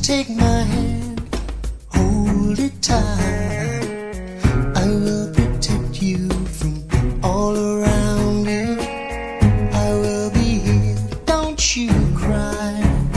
take my hand, hold it tight. I will protect you from all around you. I will be here, don't you cry.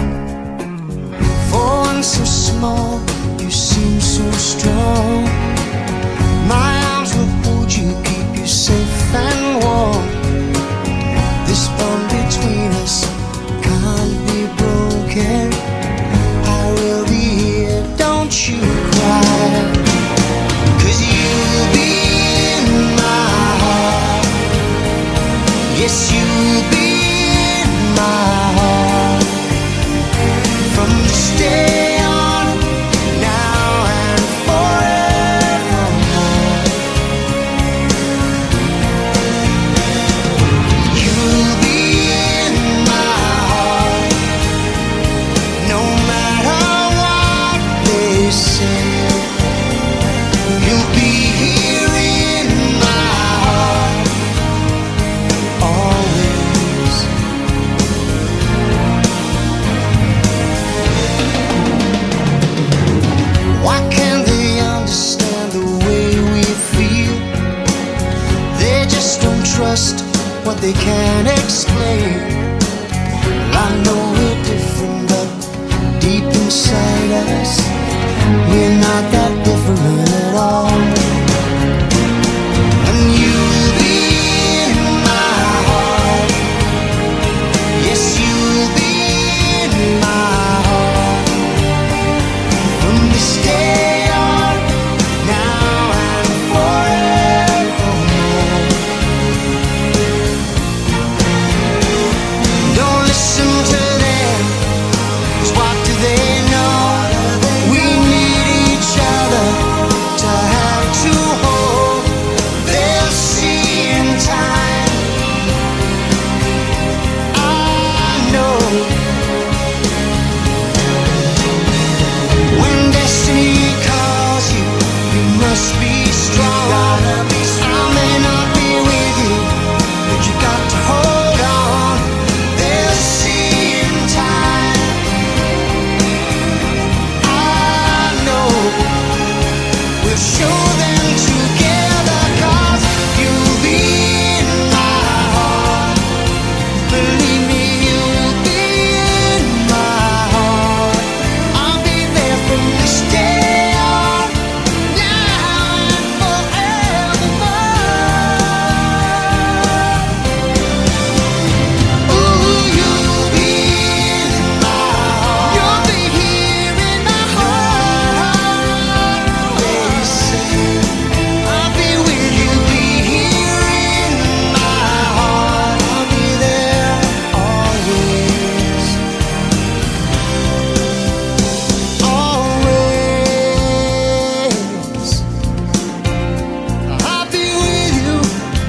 For one so small, you seem so strong. My arms will hold you, keep you safe and warm. This bond between us can't be broken. I will be here, don't you cry. 'Cause you'll be in my heart. Yes, you'll be in my heart. From this day on, now and forevermore. You'll be in my heart, no matter what they say. You'll be here in my heart, always. Why can't they understand the way we feel? They just don't trust what they can't explain. I know we're different, but deep inside us, we're not that different at all. And you'll be in my heart. Yes, you'll be in my heart. From this day on, now and forevermore. Don't listen to them, 'cause what do they know? We need each other to have to hold. They'll see in time, I know. When destiny calls you, you must be strong. I may not be with you, but you got to hold on. They'll see in time, I know. We'll show them together, 'cause you'll be in my heart. Believe me, you'll be in my heart. I'll be there from this day on, now and forevermore. Ooh, you'll be in my heart. You'll be here in my heart. Always say, I'll be with you, be here in my heart. I'll be there always, always. I'll be with you,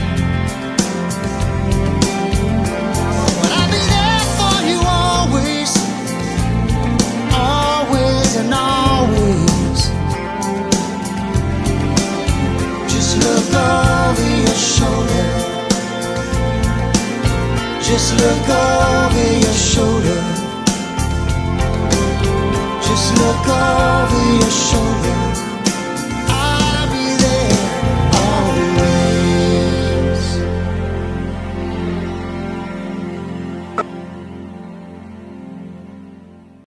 but I'll be there for you always, always and always. Just look over your shoulder. Just look over your shoulder.